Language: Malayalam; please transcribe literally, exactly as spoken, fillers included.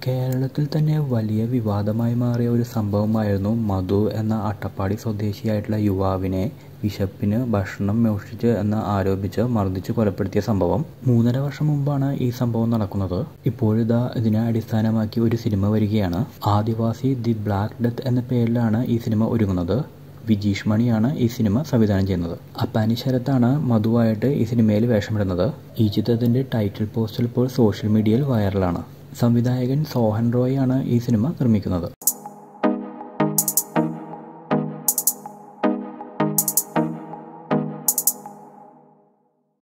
കേരളത്തിൽ തന്നെ വലിയ വിവാദമായി മാറിയ ഒരു സംഭവമായിരുന്നു മധു എന്ന അട്ടപ്പാടി സ്വദേശിയായിട്ടുള്ള യുവാവിനെ വിശപ്പിന് ഭക്ഷണം മോഷ്ടിച്ച് എന്ന് ആരോപിച്ച് മർദ്ദിച്ച് കൊലപ്പെടുത്തിയ സംഭവം. മൂന്നര വർഷം മുമ്പാണ് ഈ സംഭവം നടക്കുന്നത്. ഇപ്പോഴിതാ ഇതിനെ അടിസ്ഥാനമാക്കി ഒരു സിനിമ വരികയാണ്. ആദിവാസി ദി ബ്ലാക്ക് ഡെത്ത് എന്ന പേരിലാണ് ഈ സിനിമ ഒരുങ്ങുന്നത്. വിജീഷ് മണിയാണ് ഈ സിനിമ സംവിധാനം ചെയ്യുന്നത്. അപ്പാനി ശരത്താണ് മധുവായിട്ട് ഈ സിനിമയിൽ വേഷമിടുന്നത്. ഈ ചിത്രത്തിന്റെ ടൈറ്റിൽ പോസ്റ്റർ ഇപ്പോൾ സോഷ്യൽ മീഡിയയിൽ വൈറലാണ്. സംവിധായകൻ സോഹൻ റോയ് ആണ് ഈ സിനിമ നിർമ്മിക്കുന്നത്.